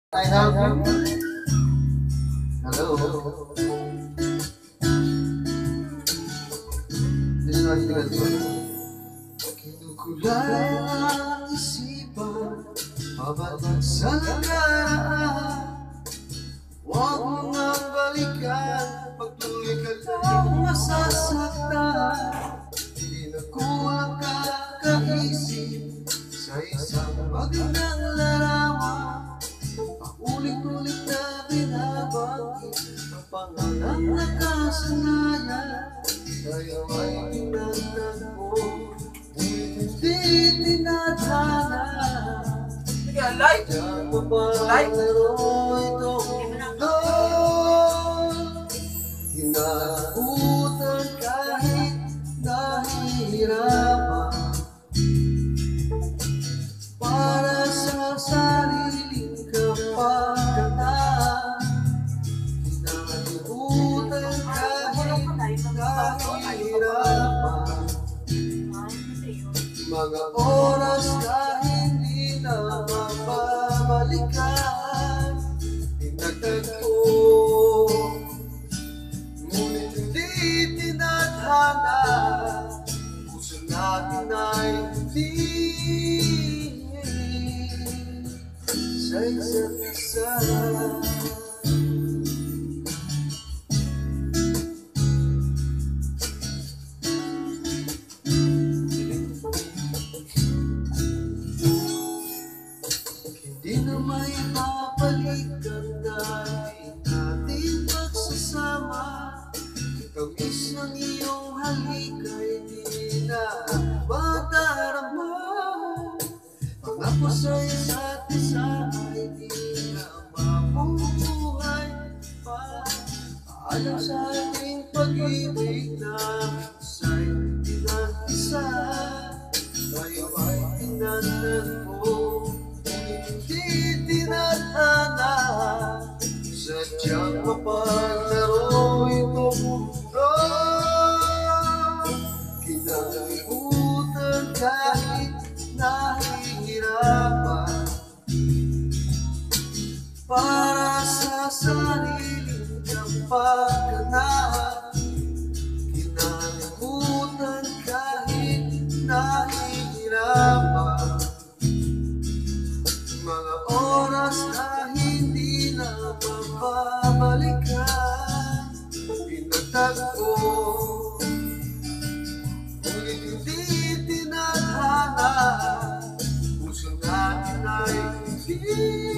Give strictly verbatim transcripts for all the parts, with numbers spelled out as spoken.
I have you. Hello. This is not even good. Kinukulay ang isipan, pabalik sa nakaraan. Huwag mo nga balikan, pagtuloy ka lang masasaktan. Hindi na kulang kakaisip sa isang magandang larawan. Paulit-ulit na binabanggit ang pangalang nakasanayan. Tayo ay tinatagpo, ngunit hindi tinadhana. Like, Diyan mapalaro itong mundo. Hinabutan kahit nahihirapan, para sa sariling kapakanan. Hinalimutan kahit nahihirapan, mga oras na hindi na mababalikan. Pinagtagpo, ngunit hindi tinadhana. Puso natin ay hindi sa isa't isa. Hindi na may mabalik ang dati nating pagsasama. Ikamis ng iyong halik ay di na madarama. Pangako sa isa't isa ay di na mabubuhay pa. Alam sa ating pag-ibig namin sa'y pinag-isa. Tayo ay tinatagpo, hindi tinadhana. Sadyang mapaglaro itong mundo. Kinalimutan kahit nahihirapan, para sa sariling kapakanan. Kinalimutan kahit nahihirapan, mga oras na hindi na mababalikan. Pinagtagpo, ngunit hindi tinadhana. Puso natin ay hindi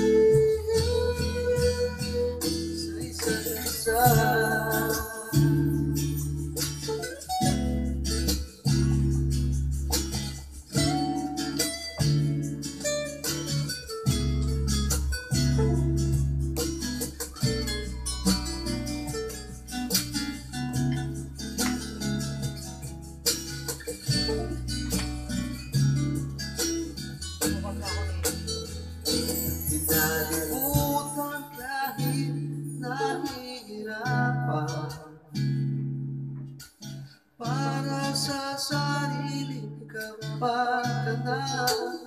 sa isa't isa. Hinalimutan kahit nahihirapan, para sa sariling kapakanan.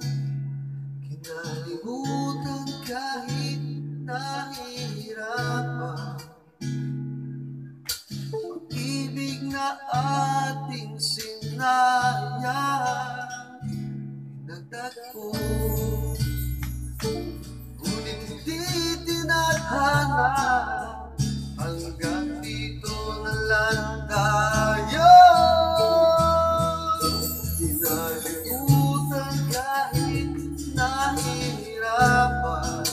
Kinalimutan kahit nahihirapan, pag-ibig na ating sinayang. Pinagtagpo, ngunit hindi tinadhana. Hanggang dito na lang tayo. Hinalimutan kahit nahihirapan,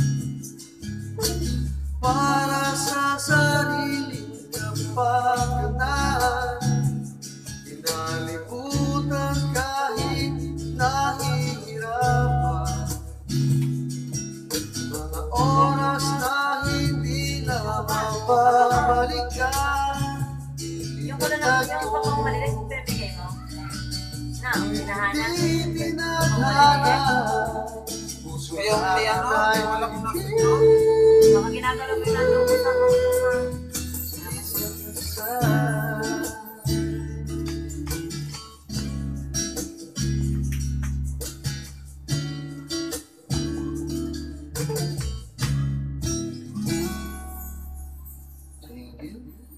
para sa sariling kapakanan. Hinalimutan kahit nahihirapan, mga oras na hindi na mababalikan. Yung ko na lang yung pang malilis, pinabigay mo. Na, pinahanap. Hindi tinadhana. Puso kaya hindi ano, natin wala ko na ay Baka ginagalaw ko yung nandun sa mga. sa isa't isa. Thank you. Thank you.